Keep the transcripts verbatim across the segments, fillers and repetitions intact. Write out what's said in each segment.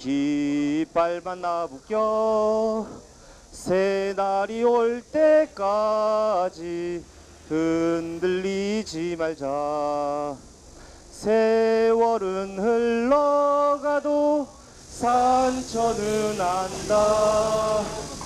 깃발만 나부껴 새날이 올 때까지 흔들리지 말자. 세월은 흘러가도 산천은 안다.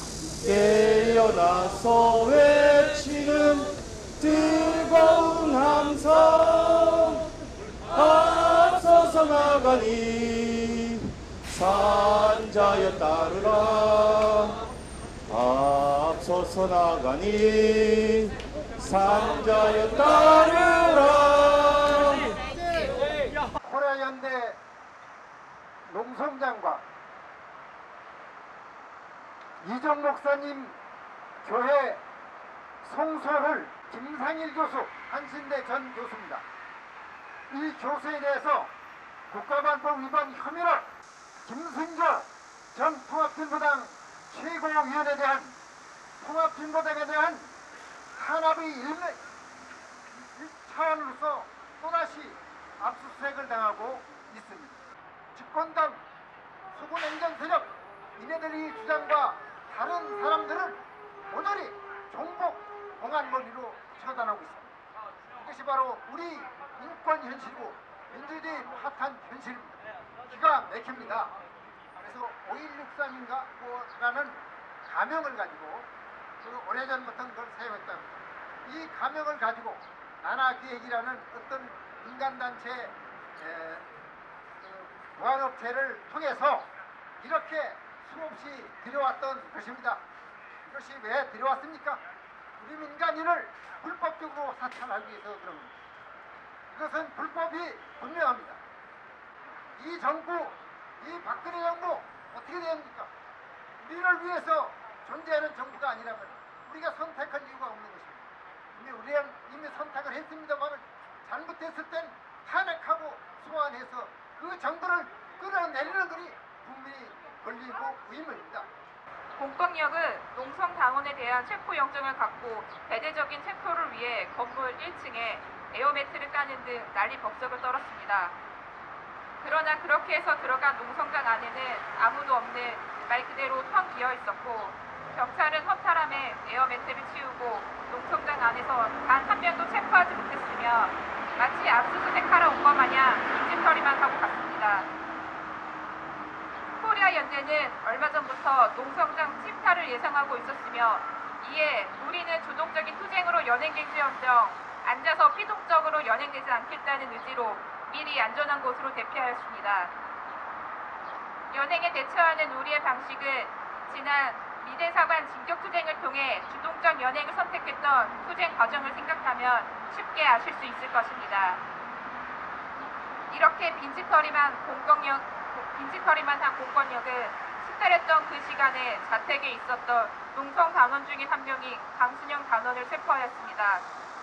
깨어나서 외치는 뜨거운 함성 앞서서 나가니 산자여 따르라. 앞서서 나가니 산자여 따르라. 코리아연대 농성장과 이정 목사님 교회 송소를 김상일 교수, 한신대 전 교수입니다. 이 교수에 대해서 국가관법 위반 혐의로 김승조 전 통합진보당 최고위원에 대한 통합진보당에 대한 탄압의 일매 차원으로서 또다시 압수수색을 당하고 있습니다. 집권당 수구냉전 세력 이네들의 주장과 다른 사람들은 모조리 종북 공안머리로 처단하고 있습니다. 이것이 바로 우리 인권 현실이고 민주주의 파탄 현실입니다. 기가 막힙니다. 그래서 오일육삼인가 라는 가명을 가지고 그 오래전부터 그걸 사용했다고 합니다. 이 가명을 가지고 나나기획이라는 어떤 인간단체 에, 그 보안업체를 통해서 이렇게 수없이 들여왔던 것입니다. 이것이 왜 들여왔습니까? 우리 민간인을 불법적으로 사찰하기 위해서 그런 겁니다. 이것은 불법이 분명합니다. 이 정부, 이 박근혜 정부 어떻게 됩니까? 우리를 위해서 존재하는 정부가 아니라면 우리가 선택할 이유가 없는 것입니다. 이미 우리는 이미 선택을 했습니다만 잘못했을 땐 탄핵하고 소환해서 그 정부를 끌어내리는 것이 국민이 권리고 의무입니다. 공권력은 농성당원에 대한 체포영장을 갖고 대대적인 체포를 위해 건물 일 층에 에어매트를 까는 등 난리 법석을 떨었습니다. 그러나 그렇게 해서 들어간 농성장 안에는 아무도 없는 말 그대로 텅 비어 있었고 경찰은 허탈함에 에어매트를 치우고 농성장 안에서 단 한 명도 체포하지 못했으며 마치 압수수색하러 온 것 마냥 인질처리만 하고 갔습니다. 코리아 연대는 얼마 전부터 농성장 침탈을 예상하고 있었으며 이에 우리는 주동적인 투쟁으로 연행될지언정 앉아서 피동적으로 연행되지 않겠다는 의지로 미리 안전한 곳으로 대피하였습니다. 연행에 대처하는 우리의 방식은 지난 미대사관 진격투쟁을 통해 주동적 연행을 선택했던 투쟁 과정을 생각하면 쉽게 아실 수 있을 것입니다. 이렇게 빈집털이만 공권력, 빈집털이만 한 공권력은 식달했던 그 시간에 자택에 있었던 농성 단원 중에 한 명이 강순영 단원을 체포하였습니다.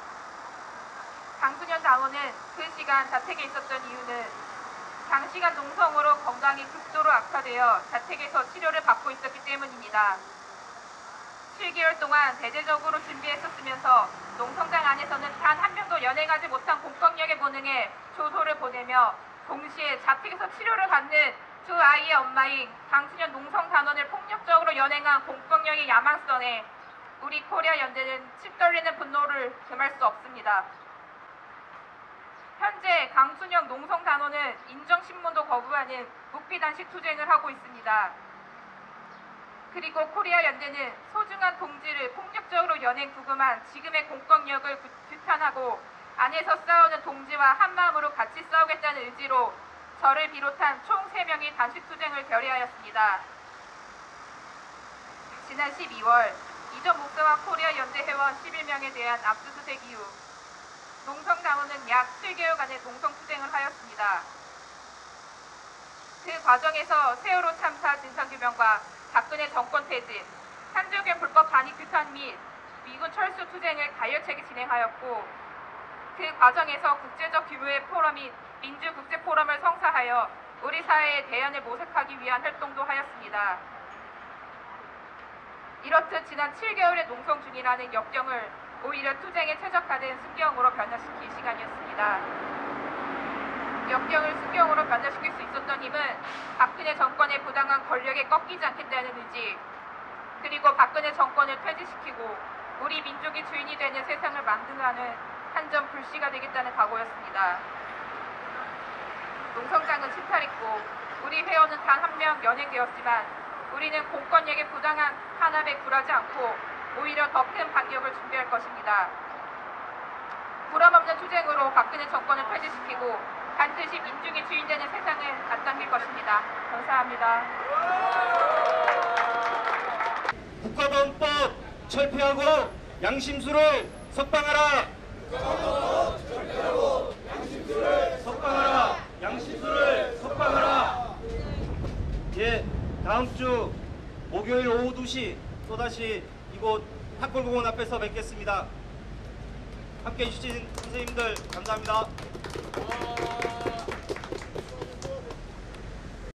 강순영 단원은 그 시간 자택에 있었던 이유는 장시간 농성으로 건강이 극도로 악화되어 자택에서 치료를 받고 있었기 때문입니다. 칠 개월 동안 대대적으로 준비했었으면서 농성장 안에서는 단 한 명도 연행하지 못한 공권력의 본능에 조소를 보내며 동시에 자택에서 치료를 받는 두 아이의 엄마인 강순현 농성단원을 폭력적으로 연행한 공권력의 야망성에 우리 코리아 연대는 치떨리는 분노를 금할 수 없습니다. 현재 강순영 농성단원은 인정신문도 거부하는 무피단식 투쟁을 하고 있습니다. 그리고 코리아 연대는 소중한 동지를 폭력적으로 연행 구금한 지금의 공권력을 규탄하고 안에서 싸우는 동지와 한마음으로 같이 싸우겠다는 의지로 저를 비롯한 총 세 명의 단식 투쟁을 결의하였습니다. 지난 십이월 이정 목사와 코리아 연대 회원 십일 명에 대한 압수수색 이후 농성당원은 약 칠 개월간의 농성투쟁을 하였습니다. 그 과정에서 세월호 참사 진상규명과 박근혜 정권 퇴진, 한조경 불법 반입 규탄 및 미군 철수 투쟁을 가열차게 진행하였고 그 과정에서 국제적 규모의 포럼인 민주국제포럼을 성사하여 우리 사회의 대안을 모색하기 위한 활동도 하였습니다. 이렇듯 지난 칠 개월의 농성 중이라는 역경을 오히려 투쟁에 최적화된 순경으로 변화시킬 시간이었습니다. 역경을 순경으로 변화시킬 수 있었던 힘은 박근혜 정권의 부당한 권력에 꺾이지 않겠다는 의지, 그리고 박근혜 정권을 퇴진시키고 우리 민족이 주인이 되는 세상을 만들어가는 한점 불씨가 되겠다는 각오였습니다. 농성장은 침탈했고 우리 회원은 단 한 명 연행되었지만 우리는 공권력의 부당한 탄압에 굴하지 않고 오히려 더 큰 반격을 준비할 것입니다. 불함없는 투쟁으로 박근혜 정권을 퇴진시키고 반드시 민중이 주인되는 세상을 앞당길 것입니다. 감사합니다. 국가보안법 철폐하고 양심수를 석방하라. 석방하라. 양심수를 석방하라. 예, 다음 주 목요일 오후 두 시 또다시 이곳 탁골공원 앞에서 뵙겠습니다. 함께해 주신 선생님들 감사합니다.